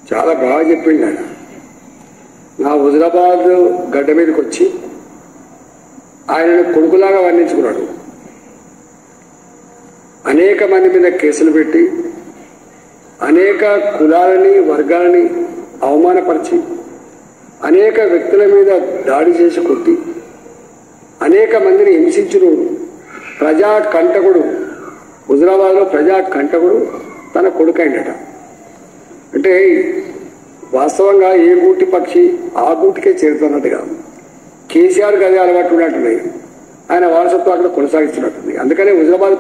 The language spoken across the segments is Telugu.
చాలా బాగా చెప్పిండు ఆయన. నా హుజరాబాద్ గడ్డ మీదకి వచ్చి ఆయనను కొడుకులాగా వర్ణించుకున్నాడు. అనేక మంది మీద కేసులు పెట్టి అనేక కులాలని వర్గాలని అవమానపరిచి అనేక వ్యక్తుల మీద దాడి చేసి కొట్టి అనేక మందిని హింసించుడు ప్రజా కంటకుడు, హుజరాబాద్లో ప్రజా కంటకుడు తన కొడుకైండట. అంటే వాస్తవంగా ఏ గూటి పక్షి ఆ గూటికే చేరుతున్నట్టుగా కేసీఆర్ గదే అలవాటు ఉన్నట్టున్నాయి. ఆయన వారసత్వం అక్కడ కొనసాగిస్తున్నట్టుంది. అందుకనే హుజరాబాద్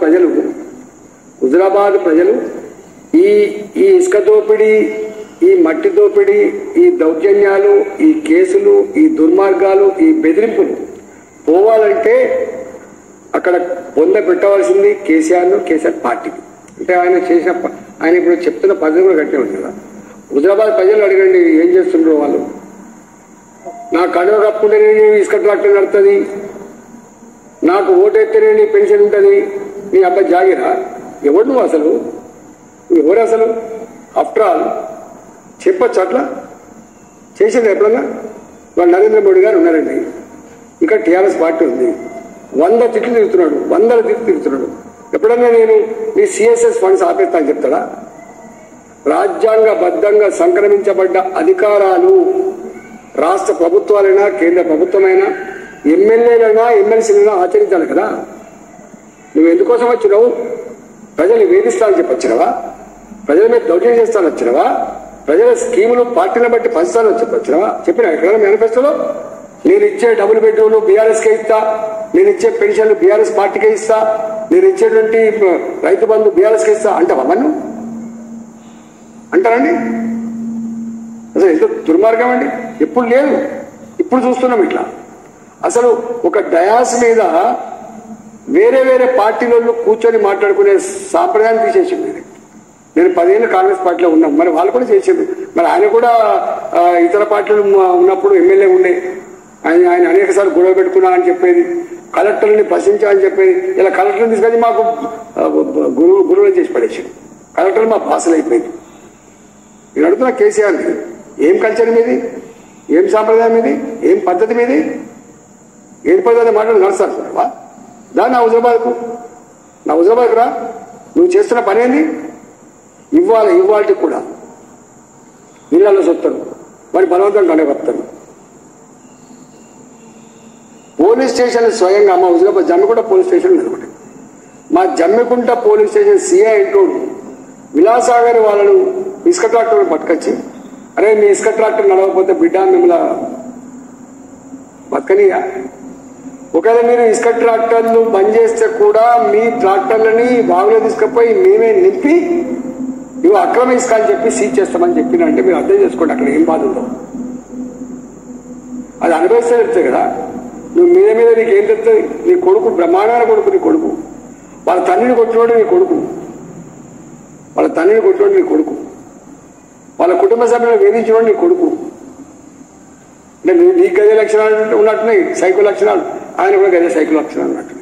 ప్రజలు ఈ ఇసుక దోపిడీ, ఈ మట్టి దోపిడీ, ఈ దౌర్జన్యాలు, ఈ కేసులు, ఈ దుర్మార్గాలు, ఈ బెదిరింపులు పోవాలంటే అక్కడ పొంద పెట్టవలసింది కేసీఆర్ పార్టీకి. అంటే ఆయన ఇప్పుడు చెప్తున్న పద్ధతి కూడా గట్టిగా ఉంది కదా. హుజరాబాద్ ప్రజలు అడగండి ఏం చేస్తుండ్రో వాళ్ళు. నా కడువ కప్పుకుంటేనే ఇసుక ట్రాక్టర్ నడుతుంది, నాకు ఓటెత్తేనే పెన్షన్ ఉంటుంది, నీ అబ్బాయి జాగిరా? ఎవరు నువ్వు అసలు? ఎవరు అసలు? ఆఫ్టర్ ఆల్ చెప్పచ్చు అట్లా చేసింది ఎప్పుడన్నా? వాళ్ళు నరేంద్ర మోడీ గారు ఉన్నారండి, ఇంకా టీఆర్ఎస్ పార్టీ ఉంది, 100 తిట్లు తిరుగుతున్నాడు, 100 తిట్లు తిరుగుతున్నాడు. ఎప్పుడన్నా నేను నీ సిఎస్ఎస్ ఫండ్స్ ఆపేస్తా అని చెప్తాడా? రాజ్యాంగబద్ధంగా సంక్రమించబడ్డ అధికారాలు రాష్ట్ర ప్రభుత్వాలైనా కేంద్ర ప్రభుత్వమైనా ఎమ్మెల్యేలైనా ఎమ్మెల్సీలైనా ఆచరించాలి కదా. నువ్వు ఎందుకోసం వచ్చినావు? ప్రజలు వేధిస్తానని చెప్పొచ్చినవా? ప్రజల మీద దౌర్జన్యం చేస్తానని వచ్చినవా? ప్రజల స్కీములు పార్టీని బట్టి పంచుతానని చెప్పొచ్చినవా? చెప్పినా ఎక్కడ మేనిఫెస్టోలో నేను ఇచ్చే డబుల్ బెడ్రూమ్లు బీఆర్ఎస్కే ఇస్తా, నేను ఇచ్చే పెన్షన్లు బీఆర్ఎస్ పార్టీకే ఇస్తా, నేను ఇచ్చేటువంటి రైతు బంధు బీఆర్ఎస్కే ఇస్తా అంటావా? మన్ను అంటారండి? అసలు ఎంత దుర్మార్గం అండి. ఎప్పుడు లేదు, ఇప్పుడు చూస్తున్నాం ఇట్లా. అసలు ఒక డయాస్ మీద వేరే పార్టీలలో కూర్చొని మాట్లాడుకునే సాంప్రదాయాన్ని తీసేసింది. నేను 10 ఏళ్ళు కాంగ్రెస్ పార్టీలో ఉన్నాం, మరి వాళ్ళు కూడా చేసింది. మరి ఆయన కూడా ఇతర పార్టీలు ఉన్నప్పుడు ఎమ్మెల్యే ఉండే ఆయన అనేక సార్లు గొడవ పెట్టుకున్నా అని చెప్పేది, కలెక్టర్ని ప్రశ్నించా అని చెప్పేది. ఇలా కలెక్టర్ని తీసుకొని మాకు గురువులు చేసి పడేసాడు. కలెక్టర్ మా భాషలు అయిపోయింది. నేను అడుగుతున్నా కేసీఆర్ని, ఏం కల్చర్ మీది, ఏం సాంప్రదాయం మీది, ఏం పద్ధతి మీది, ఏం పద్ధతి మాట్లాడి నడుస్తావా? దా నా హుజరాబాద్కు రా. నువ్వు చేస్తున్న పని ఏంది? ఇవాళకి కూడా నీళ్ళలో సొత్తారు, మరి బలవంతంగా కనగొప్తారు. పోలీస్ స్టేషన్ స్వయంగా మా హుజరాబాద్ జమ్మికుంట పోలీస్ స్టేషన్ అనుకుంటే మా జమ్మికుంట పోలీస్ స్టేషన్ సిఐ అంటోడు విలాసాగర్ వాళ్ళను ఇసుక ట్రాక్టర్ పట్టుకొచ్చి, అరే మీ ఇసుక ట్రాక్టర్ నడవకపోతే బిడ్డ మిమ్మల్ని బతకనియా, ఒకవేళ మీరు ఇసుక ట్రాక్టర్లు బంద్ చేస్తే కూడా మీ ట్రాక్టర్లని బావిలో తీసుకుపోయి మేమే నింపి ఇవి అక్రమ ఇసుక అని చెప్పి సీజ్ చేస్తామని చెప్పినంటే మీరు అర్థం చేసుకోండి అక్కడ ఏం బాధ ఉందో. అది అనుభవిస్తే చెప్తాయి కదా. నువ్వు మీద నీకు ఏం చెప్తుంది? నీ కొడుకు బ్రహ్మాండమైన కొడుకు, నీ కొడుకు వాళ్ళ తండ్రిని కొట్టినోడు నీ కొడుకు, వాళ్ళ తండ్రిని కొట్టినోడు నీ కొడుకు, వాళ్ళ కుటుంబ సభ్యులను వేధించినోడు నీ కొడుకు. అంటే నీకు గదే లక్షణాలు ఉన్నట్టున్నాయి, సైకో లక్షణాలు, ఆయన కూడా గదే సైకో లక్షణాలు ఉన్నట్టు.